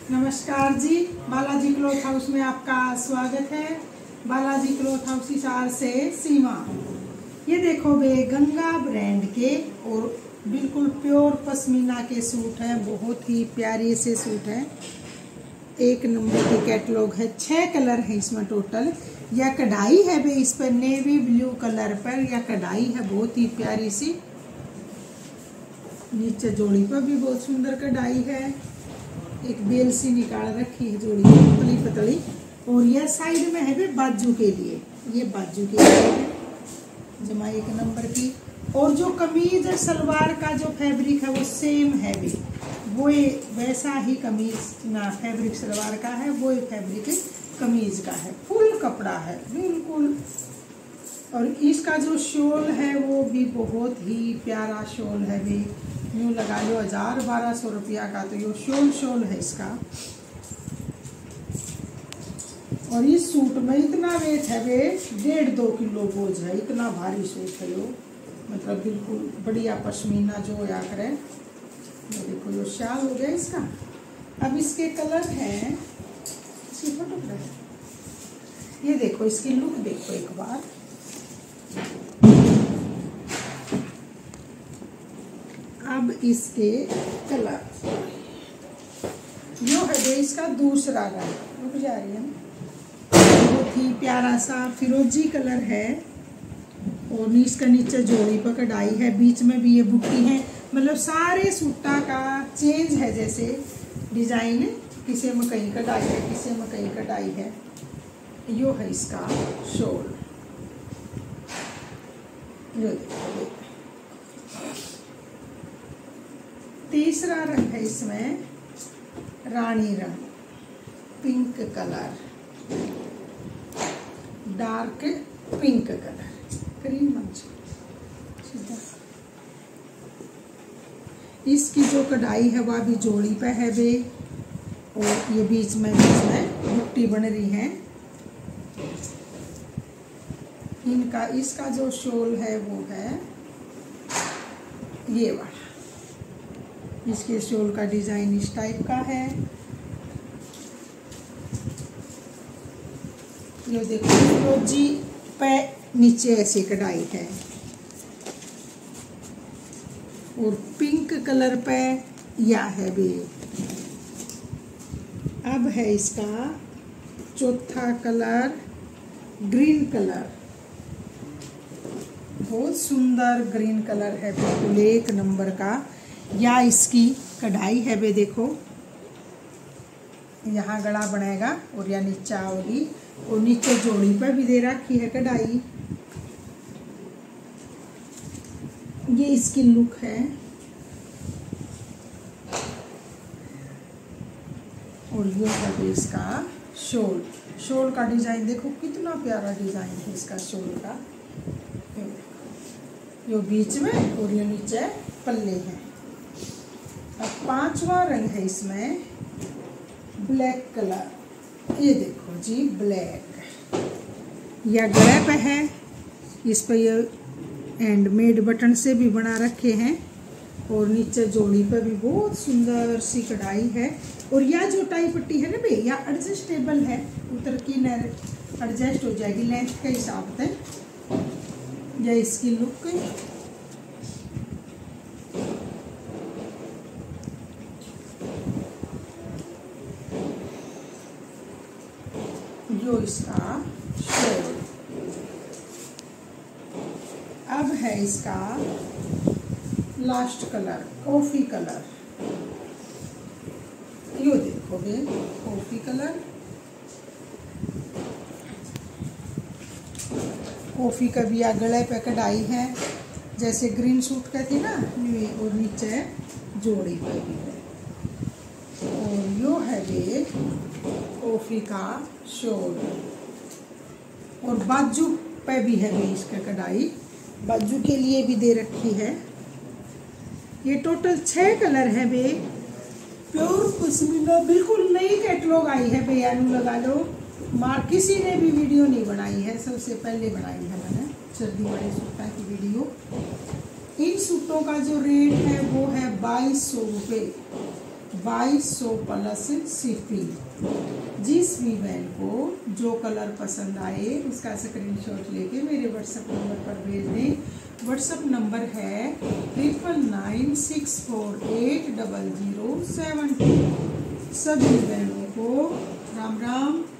नमस्कार जी, Balaji cloth house में आपका स्वागत है। बालाजी क्लॉथ हाउस हिसार से सीमा। ये देखो बे, गंगा ब्रांड के और बिल्कुल प्योर पश्मीना के सूट हैं। बहुत ही प्यारे से सूट हैं, एक नंबर की कैटलॉग है। 6 कलर है इसमें टोटल। या कढ़ाई है बे इस पर नेवी ब्लू कलर पर, या कढ़ाई है बहुत ही प्यारी सी। नीचे जोड़ी पर भी बहुत सुंदर कढ़ाई है। एक बेल सी निकाल रखी है जोड़ी पतली पतली। और यह साइड में है भी बाजू के लिए, ये बाजू के लिए है जमा एक नंबर की। और जो कमीज और सलवार का जो फैब्रिक है वो सेम है भी, वो वैसा ही कमीज ना फैब्रिक सलवार का है, वो फैब्रिक कमीज का है। फुल कपड़ा है बिल्कुल। और इसका जो शॉल है वो भी बहुत ही प्यारा शॉल है भी। यूँ लगा लो 1000-1200 रुपया का तो ये शॉल है इसका। और इस सूट में इतना वेट है वे 1.5-2 किलो बोझ है। इतना भारी सूट है यो, मतलब बिल्कुल बढ़िया पश्मीना जो या करे। ये देखो यो शाल हो गया इसका। अब इसके कलर हैं, इसकी फोटोग्राफ ये देखो, इसकी लुक देखो एक बार। अब इसके कलर जो है इसका दूसरा रंग रुक जा रही है, बहुत ही प्यारा सा फिरोजी कलर है। और इसका नीचे जोड़ी पर कढ़ाई है, बीच में भी ये बुट्टी है। मतलब सारे सूटा का चेंज है, जैसे डिजाइन किसी में कहीं कढ़ाई है, किसी में कहीं कढ़ाई है। यो है इसका शॉल। तीसरा रंग है इसमें रानी रंग, pink colour, dark pink colour, cream मंच। इसकी जो कढ़ाई है वह भी जोड़ी पे है बे। और ये बीच में बुट्टी बन रही है इनका। इसका जो शॉल है वो है ये वाला। इसके शॉल का डिजाइन इस टाइप का है। ये देखो फिरोजी पे नीचे ऐसी कढ़ाई है। और पिंक कलर पे या है भी। अब है इसका चौथा कलर ग्रीन कलर। बहुत सुंदर ग्रीन कलर है, बिल्कुल एक नंबर का। या इसकी कढ़ाई है बे, देखो यहाँ गला बनेगा और या नीचा होगी। और नीचे जोड़ी पर भी दे रखी है कढ़ाई। ये इसकी लुक है। और ये है इसका शॉल का डिजाइन देखो, कितना प्यारा डिजाइन है इसका शॉल का। ये बीच में और ये नीचे पल्ले हैं। अब पांचवा रंग है इसमें ब्लैक कलर। ये देखो जी, ब्लैक या गले पे है। इस पर ये हैंडमेड बटन से भी बना रखे हैं। और नीचे जोड़ी पे भी बहुत सुंदर सी कढ़ाई है। और यह जो टाई पट्टी है ना भैया, यह एडजस्टेबल है, उतर की एडजस्ट हो जाएगी लेंथ के हिसाब से। यह इसकी लुक। जो इसका शॉल। अब है इसका लास्ट कलर कॉफी कलर। यो देखोगे कॉफी कलर। कॉफी का भी गले पे कढ़ाई है, जैसे ग्रीन सूट का थी ना। और नीचे जोड़ी पे भी है। और यो है ये कॉफी का शॉल। और बाजू पे भी है भी इसका कढ़ाई, बाजू के लिए भी दे रखी है। ये टोटल 6 कलर है बे। प्योर पश्मीना बिल्कुल नई कैटलॉग आई है भैया, लगा लो। किसी ने भी वीडियो नहीं बनाई है, सबसे पहले बनाई है मैंने सर्दी वाले सूटों की वीडियो। इन सूटों का जो रेट है वो है 2200 रुपये। 2200 प्लस शिपिंग। जिस भी बहन को जो कलर पसंद आए उसका स्क्रीनशॉट लेके मेरे व्हाट्सएप नंबर पर भेज दें। व्हाट्सएप नंबर है 9996480072। सभी बहनों को राम राम।